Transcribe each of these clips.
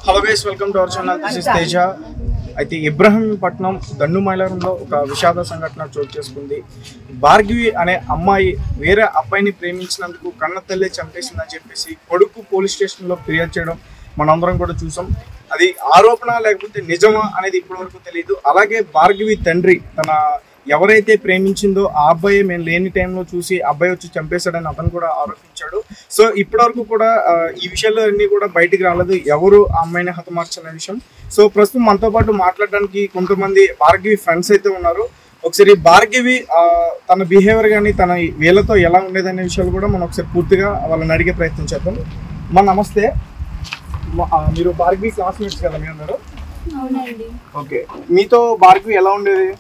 Hello guys, welcome to our channel. This is Teja. అయితే ఇబ్రహీంపట్నం దండు మైలారంలో ఒక విషాద సంఘటన చోటు చేసుకుంది. భార్గవి అనే అమ్మాయి వేరే అబ్బాయిని ప్రేమించినందుకు కన్న తల్లి చంపేసిందని చెప్పేసి కొడుకు పోలీస్ స్టేషన్లో ఫిర్యాదు చేయడం మనందరం కూడా చూసాం. అది ఆరోపణ లేకపోతే నిజమా అనేది ఇప్పటివరకు తెలియదు. అలాగే భార్గవి తండ్రి తన ఎవరైతే ప్రేమించిందో ఆ అబ్బాయి మేము లేని టైంలో చూసి అబ్బాయి వచ్చి చంపేశాడని అతను కూడా ఆరోపించాడు. సో ఇప్పటివరకు కూడా ఈ విషయాలు అన్నీ కూడా బయటికి రాలేదు, ఎవరు ఆ అమ్మాయిని హతమార్చిన విషయం. సో ప్రస్తుతం మనతో పాటు మాట్లాడడానికి కొంతమంది భార్గవి ఫ్రెండ్స్ అయితే ఉన్నారు. ఒకసారి భార్గవి తన బిహేవియర్ కానీ తన వీళ్ళతో ఎలా ఉండేదనే విషయాలు కూడా మనం ఒకసారి పూర్తిగా వాళ్ళని అడిగే ప్రయత్నం చేద్దాం. నమస్తే, మీరు భార్గవి క్లాస్మేట్స్ కదా మీ అందరూ? ఓకే, మీతో భార్గవి ఎలా ఉండేది?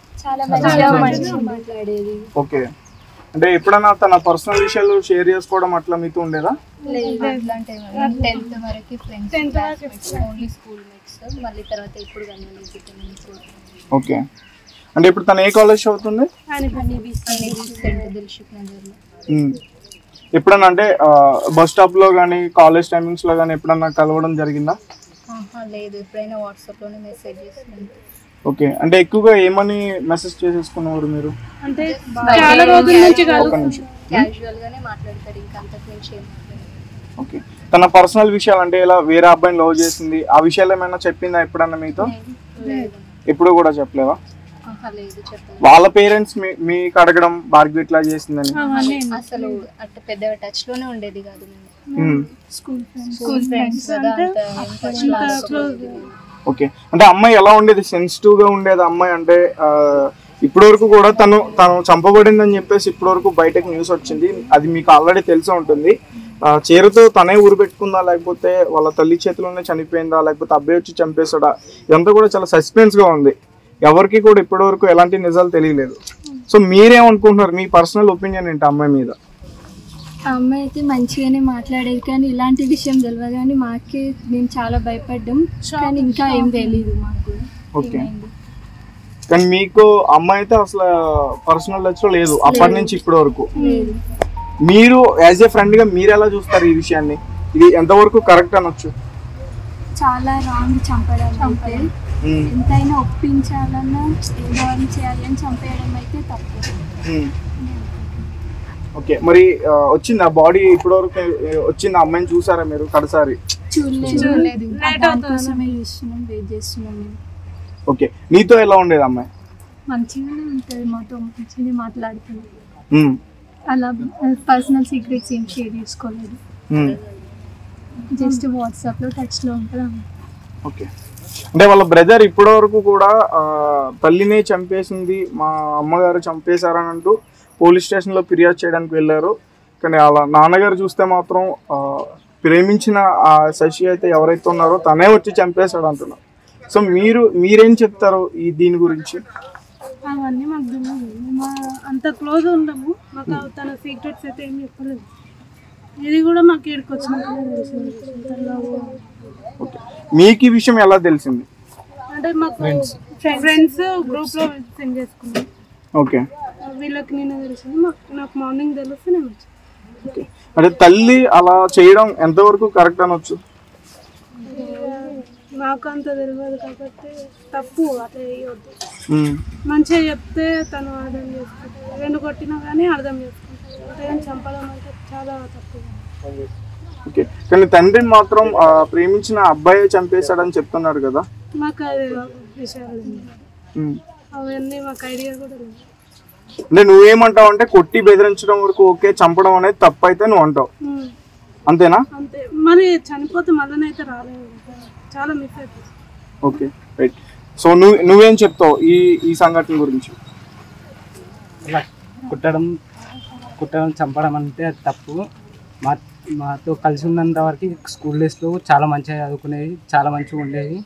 ఓకే, అంటే ఎప్పుడైనా తన పర్సనల్ విషయాలు షేర్ చేసుకోవడం అట్లా మీతో ఉండేదా? ఓకే, అంటే ఇప్పుడు తను ఏ కాలేజ్ చదువుతుంది? ఎప్పుడన్నా అంటే బస్ స్టాప్ లో కానీ కాలేజ్ టైమింగ్స్ లో కానీ ఎప్పుడన్నా కలవడం జరిగిందా? లేదు, ఎప్పుడైనా వాట్సాప్ లోనే మెసేజ్ చేస్తున్నాను. ఓకే, అంటే ఎక్కువగా ఏమని మెసేజ్ చేసేసుకున్నారు మీరు? అంటే చాలా రోజుల నుంచి క్యాజువల్ గానే మాట్లాడతారు, ఇంకా అంతకు మించి ఏం మాట్లాడరు. ఓకే, తన పర్సనల్ విషయాలు అంటే ఇలా వేరే అబ్బాయిని లవ్ చేసింది ఆ విషయాలు ఏమైనా చెప్పిందా ఎప్పుడన్నా మీతో? ఎప్పుడు కూడా చెప్పలేవా? లేదు, చెప్పలేదు. వాళ్ళ పేరెంట్స్ మీకు అడగడం భార్గవి ఇట్లా చేసిందని? అసలు అట్లా పెద్ద టచ్ లోనే ఉండేది కాదు. School friends. ఓకే, అంటే అమ్మాయి ఎలా ఉండేది? సెన్సిటివ్ గా ఉండేది అమ్మాయి? అంటే ఇప్పటి వరకు కూడా తను చంపబడింది అని చెప్పేసి ఇప్పటి వరకు బయటకు న్యూస్ వచ్చింది, అది మీకు ఆల్రెడీ తెలిసి ఉంటుంది. చీరతో తనే ఊరు పెట్టుకుందా, లేకపోతే వాళ్ళ తల్లి చేతిలోనే చనిపోయిందా, లేకపోతే అబ్బాయి వచ్చి చంపేశాడా? ఇదంతా కూడా చాలా సస్పెన్స్ గా ఉంది. ఎవరికి కూడా ఇప్పటి వరకు ఎలాంటి నిజాలు తెలియలేదు. సో మీరేమనుకుంటున్నారు? మీ పర్సనల్ ఒపీనియన్ ఏంటి అమ్మాయి మీద? అమ్మాయి అయితే మంచిగానే మాట్లాడేది, కానీ ఇలాంటి విషయం తెలియదు. కానీ మాకే మేము చాలా భయపడ్డాం, కానీ ఇంకా ఏం తెలియదు మాకు. ఓకే, కానీ మీకు అమ్మాయి అయితే అసలు పర్సనల్ టచ్ లో లేదు అప్పటి నుంచి ఇప్పటి వరకు. మీరు యాజ్ ఏ ఫ్రెండ్ గా మీరు ఎలా చూస్తారు ఈ విషయాన్ని? ఇది ఎంతవరకు కరెక్ట్ అనొచ్చు? చాలా రాంగ్ చంపడం. ఎంతైనా ఒప్పించాలన్నా ఏదో చేయాలి అని చంపేయడం అయితే తప్పు. ఓకే, మరి వచ్చింది ఆ బాడీ ఇప్పటి వరకు వచ్చింది? అమ్మాయిని చూసారా మీరు కడసారి? చూడలేదు, వెయిట్ చేస్తున్నాం. ఓకే, నీతో ఎలా ఉండేది అమ్మాయి? మంచిగానే ఉంటుంది, మాతో మంచిగానే మాట్లాడుతుంది. అలా పర్సనల్ సీక్రెట్స్ ఏం షేర్ చేసుకోలేదు, జస్ట్ వాట్సాప్ లో టచ్ లో ఉంటుంది. ఓకే, అంటే వాళ్ళ బ్రదర్ ఇప్పటి వరకు కూడా తల్లినే చంపేసింది, మా అమ్మగారు చంపేశారని అంటూ పోలీస్ స్టేషన్లో ఫిర్యాదు చేయడానికి వెళ్ళారు. కానీ వాళ్ళ నాన్నగారు చూస్తే మాత్రం ప్రేమించిన ఆ శశి అయితే ఎవరైతే ఉన్నారో తనే వచ్చి చంపేశాడు అంటున్నారు. సో మీరేం చెప్తారు దీని గురించి? అవన్నీ మాకు తెలియదు, మా అంత క్లోజ్ ఉండము, మాకు తన సీక్రెట్స్ అయితే ఏం చెప్పలేదు. ఇది కూడా మాకు ఇక్కడికి వచ్చినాకనే తెలిసింది. ఓకే, మీకు ఈ విషయం ఎలా తెలిసింది? అంటే మాకు ఫ్రెండ్స్ గ్రూప్ లో సెండ్ చేసుకున్నాం. ఓకే, వీళ్ళకి నేను తెలిసింది, నాకు మార్నింగ్ తెలిస్తే నేను వచ్చాను. ఓకే, అంటే తల్లి అలా చేయడం ఎంతవరకు కరెక్ట్ అనొచ్చు? నాకు అంత తెలియదు కాబట్టి తప్పు, అట్లా చేయవద్దు. మంచిగా చెప్తే తను అర్థం చేసుకుంటాడు, రెండు కొట్టినా కానీ అర్థం చేసుకుంటాడు. అంతేగాని చంపడం అంటే చాలా తప్పు. ఓకే, కానీ తండ్రి మాత్రం ప్రేమించిన అబ్బాయి చంపేశాడని చెప్తున్నారు కదా? మాకు అది విషయాలు అవన్నీ మాకు ఐడియా కూడా లేదు. అంటే నువ్వేమంటావు అంటే కొట్టి బెదిరించడం వరకు ఓకే, చంపడం అనేది తప్పు అయితే నువ్వు అంటావు, అంతేనా? అంతే, మరి చనిపోతే మళ్ళీ రాలేదు, చాలా మిస్ అవుతుంది. Okay, right. సో నువ్వేం చెప్తావు ఈ సంఘటన గురించి? కుట్టడం చంపడం అంటే తప్పు. మాతో కలిసి ఉన్నంత వరకు స్కూల్ డేస్లో చాలా మంచిగా చదువుకునేది, చాలా మంచిగా ఉండేది.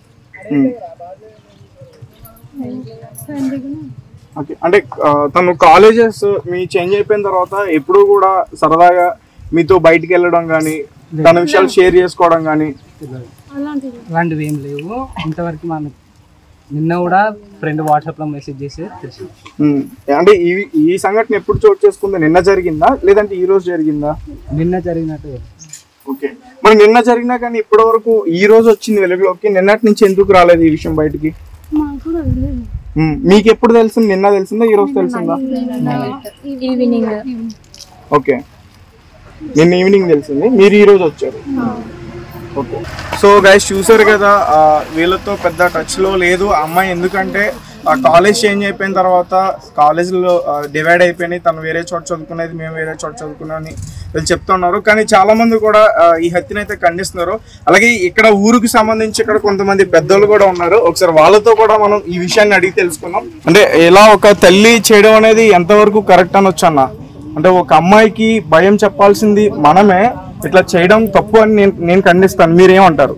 ఓకే, అంటే తను కాలేజెస్ మీ చేంజ్ అయిపోయిన తర్వాత ఎప్పుడు కూడా సరదాగా మీతో బయటికి వెళ్ళడం కానీ తన విషయాలు షేర్ చేసుకోవడం కానీ అలాంటివి ఏం లేవు ఇంతవరకు. మనకు నిన్న కూడా ఫ్రెండ్ వాట్సాప్లో మెసేజ్ చేసి తెలిసి. అంటే ఈ సంఘటన ఎప్పుడు చోటు చేసుకుంది? నిన్న జరిగిందా లేదంటే ఈ రోజు జరిగిందా? నిన్న జరిగినట్టు. ఓకే, మరి నిన్న జరిగినా కానీ ఇప్పటి వరకు ఈ రోజు వచ్చింది వెలుగులోకి, నిన్నటి నుంచి ఎందుకు రాలేదు ఈ విషయం బయటికి? మాకు కూడా తెలియదు. మీకు ఎప్పుడు తెలిసింది? నిన్న తెలిసిందా, ఈ రోజు తెలిసిందా? ఈవినింగ్. ఓకే, నిన్న ఈవినింగ్ తెలిసింది, మీరు ఈ రోజు వచ్చారు. ఓకే, సో గైస్ చూసారు కదా, వీళ్ళతో పెద్ద టచ్లో లేదు ఆ అమ్మాయి. ఎందుకంటే కాలేజ్ చేంజ్ అయిపోయిన తర్వాత కాలేజీలో డివైడ్ అయిపోయినాయి. తను వేరే చోట చదువుకునేది, మేము వేరే చోట చదువుకున్నామని వీళ్ళు చెప్తున్నారు. కానీ చాలా మంది కూడా ఈ హత్యను అయితే ఖండిస్తున్నారు. అలాగే ఇక్కడ ఊరికి సంబంధించి ఇక్కడ కొంతమంది పెద్దలు కూడా ఉన్నారు. ఒకసారి వాళ్ళతో కూడా మనం ఈ విషయాన్ని అడిగి తెలుసుకుందాం. అంటే ఇలా ఒక తల్లి చేయడం అనేది ఎంతవరకు కరెక్ట్ అనొచ్చు అన్న? అంటే ఒక అమ్మాయికి భయం చెప్పాల్సింది మనమే, ఇట్లా చేయడం తప్పు అని నేను ఖండిస్తాను. మీరేమంటారు?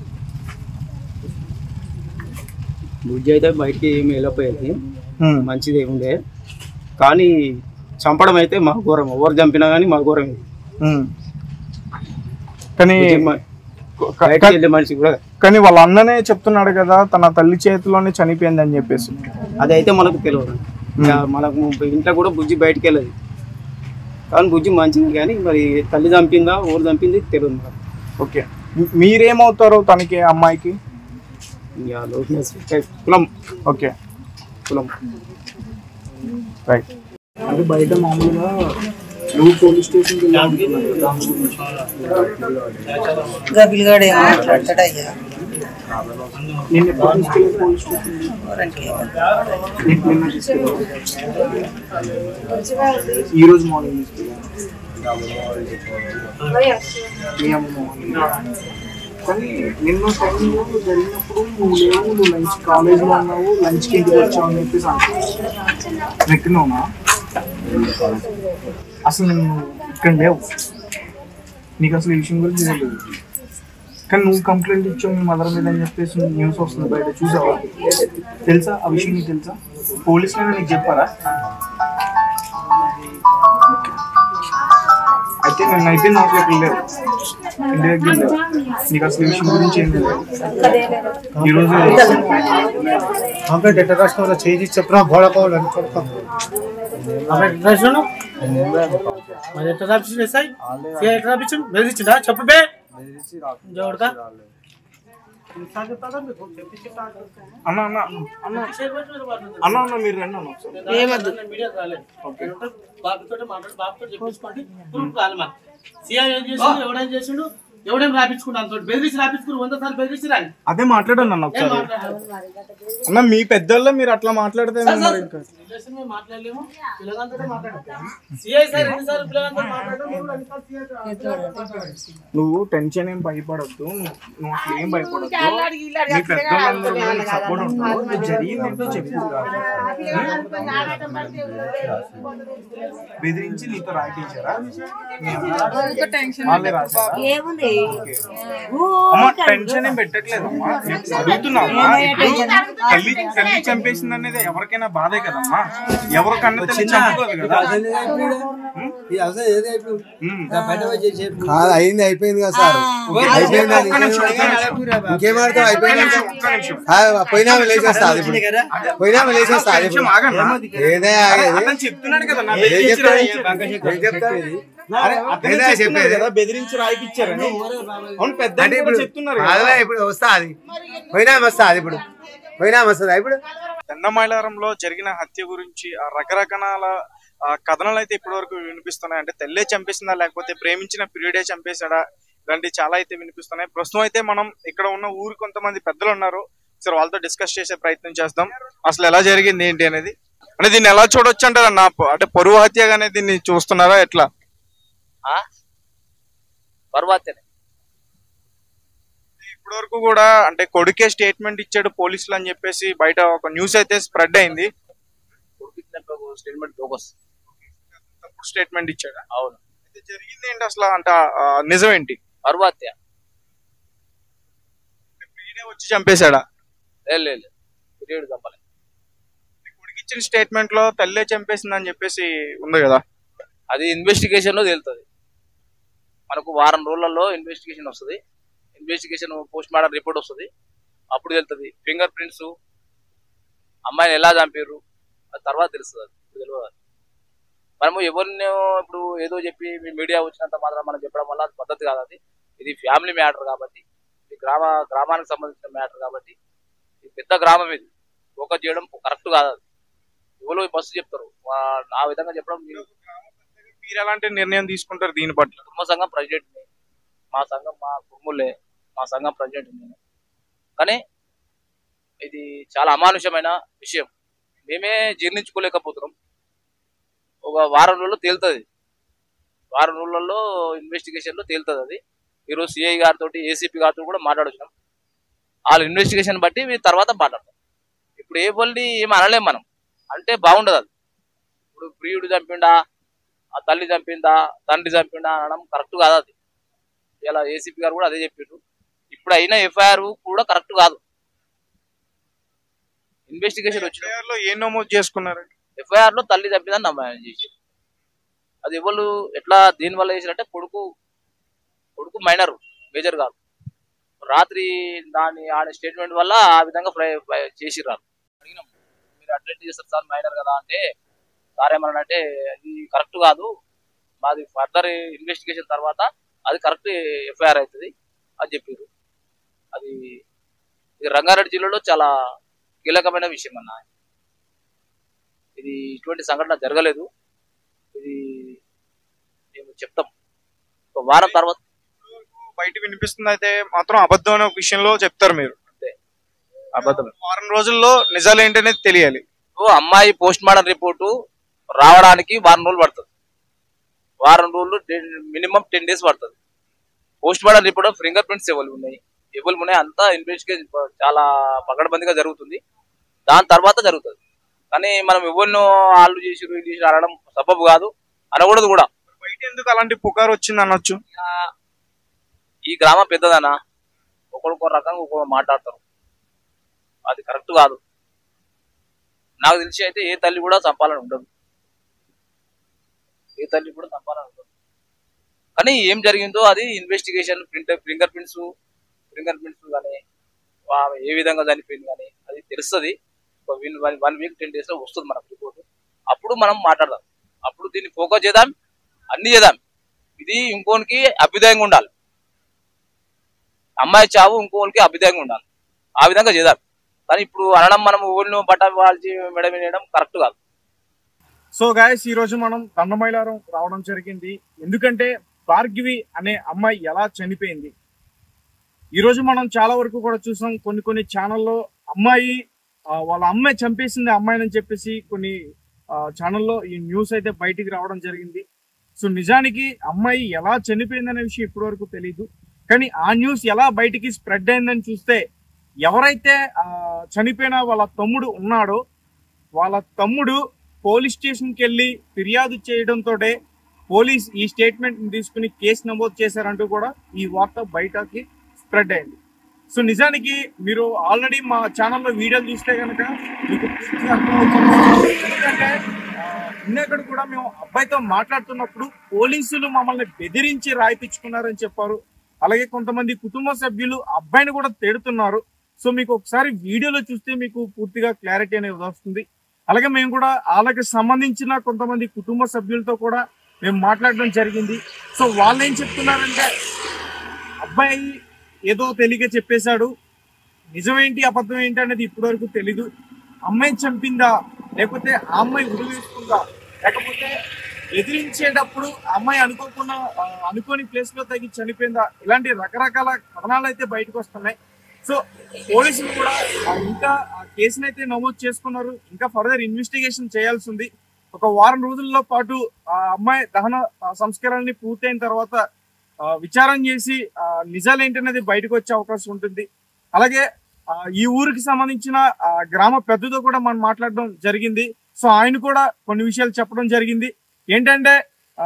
బుజ్జి అయితే బయటికి ఏమి వెళ్ళిపోయేది, మంచిది ఉండే. కానీ చంపడం అయితే మా ఘోరం. ఎవరు చంపినా కానీ మా ఘోరం ఇది. కానీ బయటికి వెళ్ళే మనిషి కూడా. కానీ వాళ్ళ అన్ననే చెప్తున్నాడు కదా తన తల్లి చేతిలోనే చనిపోయింది అని చెప్పేసి. అదైతే మనకు తెలియదు. మనకు ఇంట్లో కూడా బుజ్జి బయటికి వెళ్ళదు. కానీ బుజ్జి మంచిది, కానీ మరి తల్లి చంపిందా ఊరు చంపింది తెలియదు మనకు. ఓకే, మీరేమవుతారు తనకి, అమ్మాయికి? కులం. ఓకే, కులం. రైట్. అంటే బయట మామూలుగా నువ్వు పోలీస్ స్టేషన్కి నిన్న పోలీస్ స్టేషన్ ఈరోజు మార్నింగ్ కానీ నిన్న టైంలో జరిగినప్పుడు నువ్వు లేవు, నువ్వు లంచ్ కాలేజ్లో ఉన్నావు, లంచ్కి ఇంటికి వచ్చావు అని చెప్పేసి నెక్కినావునా? అసలు నేను ఇక్కడ లేవు, నీకు అసలు ఈ విషయం గురించి తెలియదు. కానీ నువ్వు కంప్లైంట్ ఇచ్చావు మీ మదర్ మీద అని చెప్పేసి న్యూస్ వస్తుంది బయట, చూసావా? తెలుసా ఆ విషయం? నీకు తెలుసా? పోలీసులు నీకు చెప్పారా? అయితే నన్ను అయితే నాకు వెళ్ళలేదు, ఇంటి దగ్గర లేవు, నీకు అసలు ఈ విషయం గురించి ఏం తెలియదు. ఈరోజు కంప్లైంట్ ఎట్లా రాసుకోవాలో చేసి చెప్పరా, భోళకోవాలని చెప్తాం. మరి ఎట్లా రాపించండి సార్? ఎట్లా రాపించండి? బెదిరించిందా? చెప్పు బే. జోడతా అన్న అన్న అన్న అన్న అన్న మీరు రండి అన్న ఒకసారి. మీడియా రాలేదు. బాబుతో మాట్లాడి బాబుతో చెప్పించుకోండి. ప్రూఫ్ కావాలి మాకు. సీఐ ఏం చేసిండు, ఎవడేం చేసిండు, ఎవడేం రాపించుకున్నాను తోటి బెదిరించి రాపించుకుని 100 సార్లు బెదిరించి రాని. అదే మాట్లాడండి అన్న ఒకసారి. అన్న మీ పెద్దల్లో మీరు అట్లా మాట్లాడితే మాట్లాడలేము. పిల్లగాంతో మాట్లాడతాం. సీఐ సార్ ఎన్నిసార్లు పిల్లగాంతో మాట్లాడడం. నువ్వు టెన్షన్ ఏం భయపడద్దు, నువ్వు అసలు ఏం భయపడద్దు. మీ పెద్దలందరూ సపోర్ట్ ఉంటారు. జరిగిందంటే చెప్పు, బెదిరించి నీతో రాయించారా? వాళ్ళే రాశారా? అమ్మా టెన్షన్ ఏం పెట్టట్లేదమ్మా, అడుగుతున్నామ్మా. తల్లి చంపేసింది అనేది ఎవరికైనా బాధే కదమ్మా. ఎవరికన్నా తల్లి చంపుకోదు కదా. అయింది, అయిపోయింది కదా సార్. ఇంకేమాడతాం? అయిపోయింది. పోయినా లేచేస్తా, అది పోయినా లేచేస్తా. ఏదే చెప్తున్నాడు కదా బెదిరించి రాయిపించారని. అవును పెద్ద చెప్తున్నారు. ఇప్పుడు వస్తా, అది పోయినా వస్తా, అది ఇప్పుడు పోయినా వస్తుందా? ఇప్పుడు దండమైలారంలో జరిగిన హత్య గురించి రకరకాల కథనాలు అయితే ఇప్పటి వరకు వినిపిస్తున్నాయి. అంటే తెల్లే చంపేసిందా లేకపోతే ప్రేమించిన పీరియడే చంపేశాడా, ఇలాంటి చాలా అయితే వినిపిస్తున్నాయి. ప్రస్తుతం అయితే మనం ఇక్కడ ఉన్న ఊరు కొంతమంది పెద్దలు ఉన్నారు, సరే వాళ్ళతో డిస్కస్ చేసే ప్రయత్నం చేద్దాం. అసలు ఎలా జరిగింది ఏంటి అనేది. అంటే దీన్ని ఎలా చూడొచ్చు అంటారా? నా అంటే పరువు హత్యగానే దీన్ని చూస్తున్నారా ఎట్లా? ఇప్పటి వరకు కూడా అంటే కొడుకే స్టేట్మెంట్ ఇచ్చాడు పోలీసులు అని చెప్పేసి బయట ఒక న్యూస్ అయితే స్ప్రెడ్ అయింది. స్టేట్మెంట్ ఇచ్చాడు. అవును. జరిగింది ఏంటి అసలు? అంటే నిజం ఏంటి? పరువాత్య వచ్చి చంపేశాడా? లేదు, చంపలేదు. కొడుకు ఇచ్చిన స్టేట్మెంట్ లో తల్లే చంపేసింది అని చెప్పేసి ఉంది కదా, అది ఇన్వెస్టిగేషన్ లో తేలుతుంది. మనకు వారం రోజులలో ఇన్వెస్టిగేషన్ వస్తుంది. ఇన్వెస్టిగేషన్ పోస్ట్ మార్టం రిపోర్ట్ వస్తుంది, అప్పుడు తెలుస్తుంది. ఫింగర్ ప్రింట్స్, అమ్మాయిని ఎలా చంపారు అది తర్వాత తెలుస్తుంది. ఇప్పుడు తెలియదు. మనము ఎవరిని ఇప్పుడు ఏదో చెప్పి మీడియా వచ్చినంత మాత్రం మనం చెప్పడం వల్ల అది పద్ధతి కాదు. అది ఇది ఫ్యామిలీ మ్యాటర్ కాబట్టి, ఇది గ్రామానికి సంబంధించిన మ్యాటర్ కాబట్టి, ఇది పెద్ద గ్రామం, ఇది ఫోకస్ చేయడం కరెక్ట్ కాదు. అది ఎవరు బస్సు చెప్తారు ఆ విధంగా చెప్పడం. మీరు ఎలాంటి నిర్ణయం తీసుకుంటారు దీని పట్ల? కుటుంబ సంఘం ప్రెసిడెంట్, మా సంఘం మా కుటుంబులే, మా సంఘం ప్రెసిడెంట్ నేను. కానీ ఇది చాలా అమానుషమైన విషయం, మేమే జీర్ణించుకోలేకపోతున్నాం. ఒక వారం రోజుల్లో తేలుతుంది, వారం రోజులలో ఇన్వెస్టిగేషన్లో తేలుతుంది. అది ఈరోజు సిఐ గారితో ఏసీపీ గారితో కూడా మాట్లాడుతున్నాం. వాళ్ళ ఇన్వెస్టిగేషన్ బట్టి తర్వాత మాట్లాడతాం. ఇప్పుడు ఏ పల్లి ఏమి అనలేం మనం, అంటే బాగుండదు. అది ఇప్పుడు ప్రియుడు చంపిండా, ఆ తల్లి చంపిందా, తండ్రి చంపిండా అనడం కరెక్ట్ కాదు. అది ఇలా ఏసీపీ గారు కూడా అదే చెప్పిండ్రు. ఇప్పుడు అయిన ఎఫ్ఐఆర్ కూడా కరెక్ట్ కాదు. ఇన్వెస్టిగేషన్ వచ్చిన ఏం నమోదు చేసుకున్నారు? ఎఫ్ఐఆర్ లో తల్లి చంపిందని నమ్మాయని చేసి, అది ఎవరు ఎట్లా దీనివల్ల చేసినట్టే కొడుకు మైనర్, మేజర్ కాదు. రాత్రి ఆడ స్టేట్మెంట్ వల్ల ఆ విధంగా చేసిర్రు. అడిగినాం, మీరు అట్లెట్ చేస్తారు సార్, మైనర్ కదా అంటే సార్ ఏమన్నాడంటే అది కరెక్ట్ కాదు, మాది ఫర్దర్ ఇన్వెస్టిగేషన్ తర్వాత అది కరెక్ట్ ఎఫ్ఐఆర్ అవుతుంది అని చెప్పారు. అది రంగారెడ్డి జిల్లాలో చాలా కీలకమైన విషయం అన్న. ఇది ఇటువంటి సంఘటన జరగలేదు. ఇది మేము చెప్తాం ఒక వారం తర్వాత. బయట వినిపిస్తుంది అయితే మాత్రం అబద్ధం అనే విషయంలో చెప్తారు మీరు. అంతే, అబద్ధం. వారం రోజుల్లో నిజాలు ఏంటనేది తెలియాలి. అమ్మాయి పోస్ట్ మార్టం రిపోర్టు రావడానికి వారం రోజులు పడుతుంది. వారం రోజులు మినిమం 10 days పడుతుంది. Post mortem report fingerprints ఎవరు ఉన్నాయి అంతా ఇన్వెస్టిగేషన్ చాలా పకడ్బందీగా జరుగుతుంది. దాని తర్వాత జరుగుతుంది. కానీ మనం ఎవరినో వాళ్ళు చేసిరు ఇది చేసి అనడం సబబు కాదు, అనకూడదు కూడా. బయట ఎందుకు అలాంటి పుకారు వచ్చింది అనొచ్చు? ఈ గ్రామం పెద్దదనా, ఒకరికొక రకంగా ఒక్కొక్క మాట్లాడతారు, అది కరెక్ట్ కాదు. నాకు తెలిసి అయితే ఏ తల్లి కూడా చంపాలని ఉండదు, ఏ తల్లి కూడా చంపాలని ఉండదు. కానీ ఏం జరిగిందో అది ఇన్వెస్టిగేషన్, ఫింగర్ ప్రింట్స్ కానీ ఏ విధంగా చనిపోయింది కానీ అది తెలుస్తుంది. 1 week 10 days లో వస్తుంది మనకు రిపోర్ట్. అప్పుడు మనం మాట్లాడదాం, అప్పుడు దీన్ని ఫోకస్ చేద్దాం, అన్ని చేద్దాం. ఇది ఇంకోనికి అభ్యుదయంగా ఉండాలి, అమ్మాయి చావు ఇంకోనికి అభ్యుదయంగా ఉండాలి, ఆ విధంగా చేద్దాం. కానీ ఇప్పుడు అనడం మనం ఊళ్ళో బట్ట వాళ్ళకి మెడ వేయడం కరెక్ట్ కాదు. సో గాయస్, ఈ రోజు మనం దండమైలారం రావడం జరిగింది. ఎందుకంటే భార్గవి అనే అమ్మాయి ఎలా చనిపోయింది. ఈ రోజు మనం చాలా వరకు కూడా చూసాం, కొన్ని ఛానల్లో అమ్మాయి వాళ్ళ అమ్మాయి చంపేసింది అమ్మాయిని అని చెప్పేసి కొన్ని ఛానల్లో ఈ న్యూస్ అయితే బయటికి రావడం జరిగింది. సో నిజానికి అమ్మాయి ఎలా చనిపోయింది అనే విషయం ఇప్పటి వరకు తెలియదు. కానీ ఆ న్యూస్ ఎలా బయటికి స్ప్రెడ్ అయిందని చూస్తే, ఎవరైతే చనిపోయిన వాళ్ళ తమ్ముడు ఉన్నాడో వాళ్ళ తమ్ముడు పోలీస్ స్టేషన్కి వెళ్ళి ఫిర్యాదు చేయడంతో పోలీస్ ఈ స్టేట్మెంట్ తీసుకుని కేసు నమోదు చేశారంటూ కూడా ఈ వార్త బయటకి స్ప్రెడ్ అయింది. సో నిజానికి మీరు ఆల్రెడీ మా ఛానల్లో వీడియోలు చూస్తే కనుక మీకు ఎందుకంటే ఇందాక కూడా మేము అబ్బాయితో మాట్లాడుతున్నప్పుడు పోలీసులు మమ్మల్ని బెదిరించి రాయిపించుకున్నారని చెప్పారు. అలాగే కొంతమంది కుటుంబ సభ్యులు అబ్బాయిని కూడా తిడుతున్నారు. సో మీకు ఒకసారి వీడియోలో చూస్తే మీకు పూర్తిగా క్లారిటీ అనేది వస్తుంది. అలాగే మేము కూడా వాళ్ళకి సంబంధించిన కొంతమంది కుటుంబ సభ్యులతో కూడా మేము మాట్లాడడం జరిగింది. సో వాళ్ళు ఏం చెప్తున్నారంటే, అబ్బాయి ఏదో తెలియక చెప్పేశాడు, నిజమేంటి అబద్ధం ఏంటి అనేది ఇప్పటి వరకు తెలీదు. అమ్మాయి చంపిందా, లేకపోతే ఆ అమ్మాయి ఉరి వేసుకుందా, లేకపోతే ఎదిరించేటప్పుడు అమ్మాయి అనుకోని ప్లేస్ లో తగ్గి చనిపోయిందా, ఇలాంటి రకరకాల కథనాలు అయితే బయటకు వస్తున్నాయి. సో పోలీసులు కూడా ఇంకా ఆ కేసును అయితే నమోదు చేసుకున్నారు. ఇంకా ఫర్దర్ ఇన్వెస్టిగేషన్ చేయాల్సి ఉంది. ఒక వారం రోజుల్లో పాటు ఆ అమ్మాయి దహన సంస్కారాన్ని పూర్తయిన తర్వాత విచారణ చేసి నిజాలు ఏంటనేది బయటకు వచ్చే అవకాశం ఉంటుంది. అలాగే ఈ ఊరికి సంబంధించిన గ్రామ పెద్దతో కూడా మనం మాట్లాడడం జరిగింది. సో ఆయన కూడా కొన్ని విషయాలు చెప్పడం జరిగింది. ఏంటంటే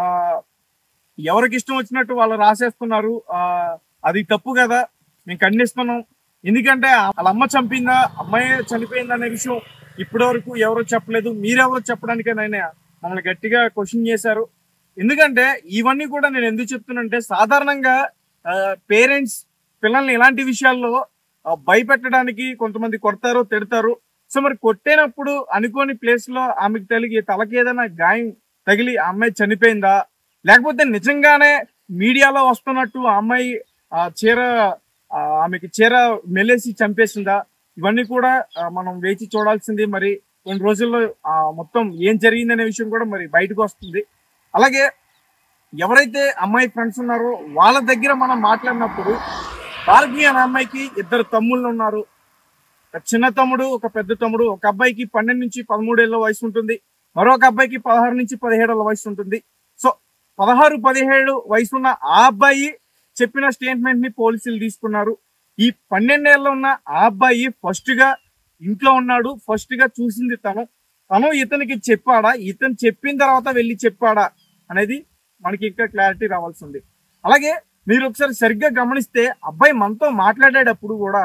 ఎవరికి ఇష్టం వచ్చినట్టు వాళ్ళు రాసేస్తున్నారు, అది తప్పు కదా, మేము ఖండిస్తున్నాం. ఎందుకంటే వాళ్ళ అమ్మ చంపిందా, అమ్మాయి చనిపోయిందా అనే విషయం ఇప్పటి వరకు ఎవరో చెప్పలేదు. మీరెవరో చెప్పడానికైనా మమ్మల్ని గట్టిగా క్వశ్చన్ చేశారు. ఎందుకంటే ఇవన్నీ కూడా నేను ఎందుకు చెప్తున్నానంటే, సాధారణంగా పేరెంట్స్ పిల్లల్ని ఇలాంటి విషయాల్లో భయపెట్టడానికి కొంతమంది కొడతారు, తిడతారు. సో మరి కొట్టేనప్పుడు అనుకోని ప్లేస్ లో ఆమెకు తలకి ఏదైనా గాయం తగిలి ఆ అమ్మాయి చనిపోయిందా, లేకపోతే నిజంగానే మీడియాలో వస్తున్నట్టు ఆ అమ్మాయి ఆమెకి చీర మెలేసి చంపేసిందా, ఇవన్నీ కూడా మనం వేచి చూడాల్సింది. మరి కొన్ని రోజుల్లో మొత్తం ఏం జరిగిందనే విషయం కూడా మరి బయటకు వస్తుంది. అలాగే ఎవరైతే అమ్మాయి ఫ్రెండ్స్ ఉన్నారో వాళ్ళ దగ్గర మనం మాట్లాడినప్పుడు భార్గవి అనే అమ్మాయికి 2 తమ్ముళ్ళు ఉన్నారు. ఒక చిన్న తమ్ముడు, ఒక పెద్ద తమ్ముడు. ఒక అబ్బాయికి 12 నుంచి 13 ఏళ్ళ వయసు ఉంటుంది, మరొక అబ్బాయికి 16 నుంచి 17 ఏళ్ళ వయసు ఉంటుంది. సో 16-17 వయసున్న ఆ అబ్బాయి చెప్పిన స్టేట్మెంట్ ని పోలీసులు తీసుకున్నారు. ఈ 12 ఏళ్ళ ఉన్న ఆ అబ్బాయి ఫస్ట్ గా ఇంట్లో ఉన్నాడు, ఫస్ట్ గా చూసింది తను ఇతనికి చెప్పాడా, ఇతను చెప్పిన తర్వాత వెళ్ళి చెప్పాడా అనేది మనకి ఇంకా క్లారిటీ రావాల్సింది. అలాగే మీరు ఒకసారి సరిగ్గా గమనిస్తే అబ్బాయి మనతో మాట్లాడేటప్పుడు కూడా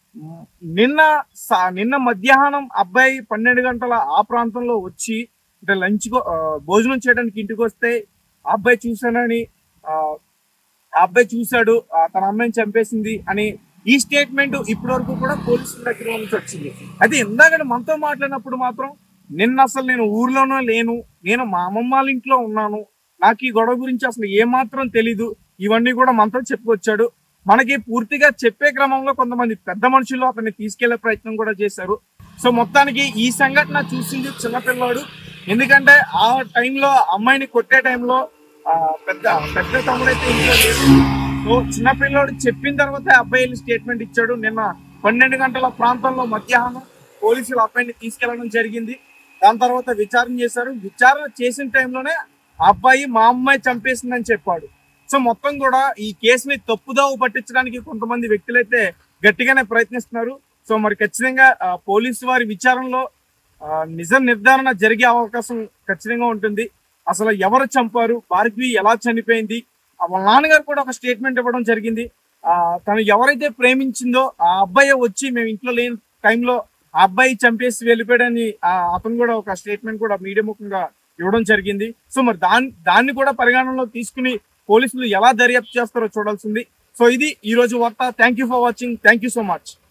నిన్న మధ్యాహ్నం అబ్బాయి 12 గంటల ఆ ప్రాంతంలో వచ్చి అంటే భోజనం చేయడానికి ఇంటికి వస్తే ఆ అబ్బాయి చూశానని, ఆ అబ్బాయి చూశాడు తన అమ్మాయిని చంపేసింది అని ఈ స్టేట్మెంట్ ఇప్పటి వరకు కూడా పోలీసుల దగ్గర నుంచి వచ్చింది. అయితే ఇందాక మనతో మాట్లాడినప్పుడు మాత్రం నిన్న అసలు నేను ఊర్లోనూ లేను, నేను మా అమ్మమ్మ వాళ్ళ ఇంట్లో ఉన్నాను, నాకు ఈ గొడవ గురించి అసలు ఏమాత్రం తెలీదు, ఇవన్నీ కూడా మనతో చెప్పుకొచ్చాడు. మనకి పూర్తిగా చెప్పే క్రమంలో కొంతమంది పెద్ద మనుషులు అతన్ని తీసుకెళ్లే ప్రయత్నం కూడా చేశారు. సో మొత్తానికి ఈ సంఘటన చూసింది చిన్నపిల్లాడు. ఎందుకంటే ఆ టైంలో అమ్మాయిని కొట్టే టైంలో పెద్ద తమ్ముడైతే ఇంట్లో లేదు. సో చిన్నపిల్లాడు చెప్పిన తర్వాత అబ్బాయి స్టేట్మెంట్ ఇచ్చాడు. నిన్న 12 గంటల ప్రాంతంలో మధ్యాహ్నం పోలీసులు అబ్బాయిని తీసుకెళ్లడం జరిగింది. దాని తర్వాత విచారణ చేశారు. విచారణ చేసిన టైంలోనే ఆ అబ్బాయి మా అమ్మాయి చంపేసిందని చెప్పాడు. సో మొత్తం కూడా ఈ కేసుని తప్పుదావు పట్టించడానికి కొంతమంది వ్యక్తులైతే గట్టిగానే ప్రయత్నిస్తున్నారు. సో మరి ఖచ్చితంగా పోలీసు వారి విచారణలో నిజ నిర్ధారణ జరిగే అవకాశం ఖచ్చితంగా ఉంటుంది. అసలు ఎవరు చంపారు, భార్గవి ఎలా చనిపోయింది, వాళ్ళ నాన్నగారు కూడా ఒక స్టేట్మెంట్ ఇవ్వడం జరిగింది. తను ఎవరైతే ప్రేమించిందో ఆ అబ్బాయి వచ్చి మేము ఇంట్లో లేని టైంలో ఆ అబ్బాయి చంపేసి వెళ్ళిపోయాడని అతను కూడా ఒక స్టేట్మెంట్ కూడా మీడియా ముఖంగా ఇవ్వడం జరిగింది. సో మరి దాన్ని కూడా పరిగణనలో తీసుకుని పోలీసులు ఎలా దర్యాప్తు చేస్తారో చూడాల్సింది. సో ఇది ఈ రోజు వార్త. Thank you for watching. Thank you so much.